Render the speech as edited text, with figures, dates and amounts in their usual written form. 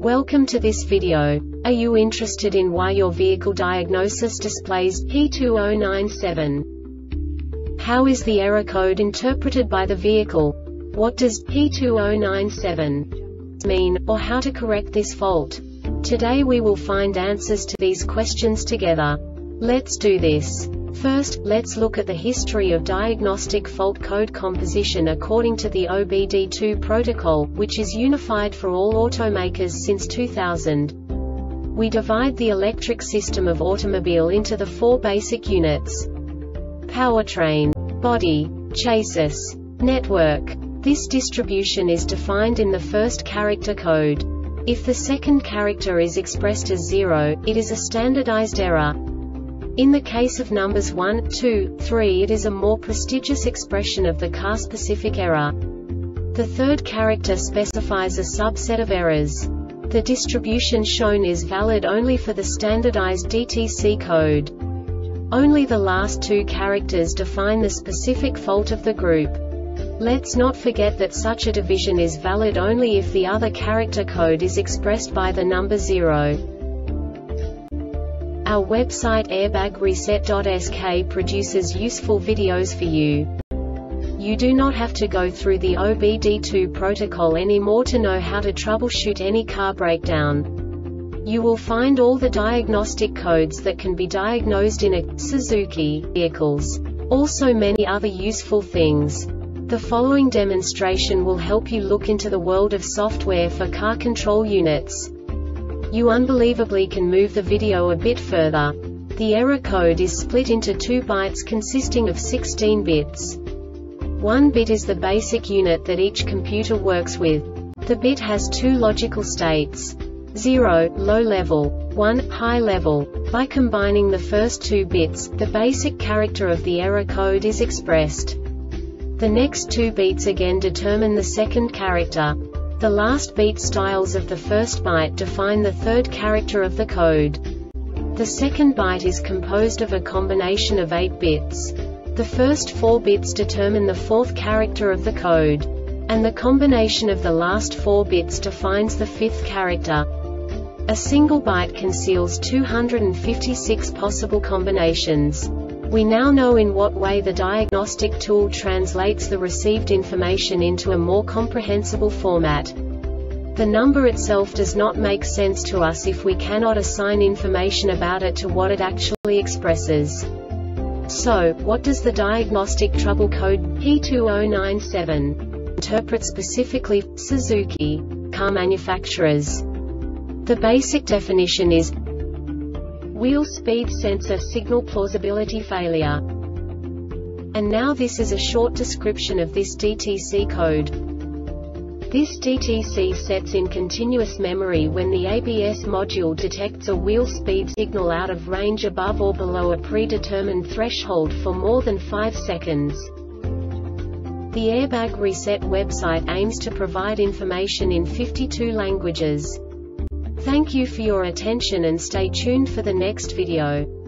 Welcome to this video. Are you interested in why your vehicle diagnosis displays P2097? How is the error code interpreted by the vehicle? What does P2097 mean, or how to correct this fault? Today we will find answers to these questions together. Let's do this. First, let's look at the history of diagnostic fault code composition according to the OBD2 protocol, which is unified for all automakers since 2000. We divide the electric system of automobile into the four basic units: powertrain, body, chassis, network. This distribution is defined in the first character code. If the second character is expressed as 0, it is a standardized error. In the case of numbers 1, 2, 3, it is a more prestigious expression of the car-specific error. The third character specifies a subset of errors. The distribution shown is valid only for the standardized DTC code. Only the last two characters define the specific fault of the group. Let's not forget that such a division is valid only if the other character code is expressed by the number 0. Our website airbagreset.sk produces useful videos for you. You do not have to go through the OBD2 protocol anymore to know how to troubleshoot any car breakdown. You will find all the diagnostic codes that can be diagnosed in a Suzuki vehicles. Also many other useful things. The following demonstration will help you look into the world of software for car control units. You unbelievably can move the video a bit further. The error code is split into 2 bytes consisting of 16 bits. 1 bit is the basic unit that each computer works with. The bit has 2 logical states: 0, low level, 1, high level. By combining the first 2 bits, the basic character of the error code is expressed. The next 2 beats again determine the second character. The last beat styles of the first byte define the third character of the code. The second byte is composed of a combination of 8 bits. The first 4 bits determine the fourth character of the code. And the combination of the last 4 bits defines the fifth character. A single byte conceals 256 possible combinations. We now know in what way the diagnostic tool translates the received information into a more comprehensible format. The number itself does not make sense to us if we cannot assign information about it to what it actually expresses. So, what does the diagnostic trouble code P2097 interpret specifically for Suzuki car manufacturers? The basic definition is wheel speed sensor signal plausibility failure. And now this is a short description of this DTC code. This DTC sets in continuous memory when the ABS module detects a wheel speed signal out of range above or below a predetermined threshold for more than 5 seconds. The Airbag Reset website aims to provide information in 52 languages. Thank you for your attention and stay tuned for the next video.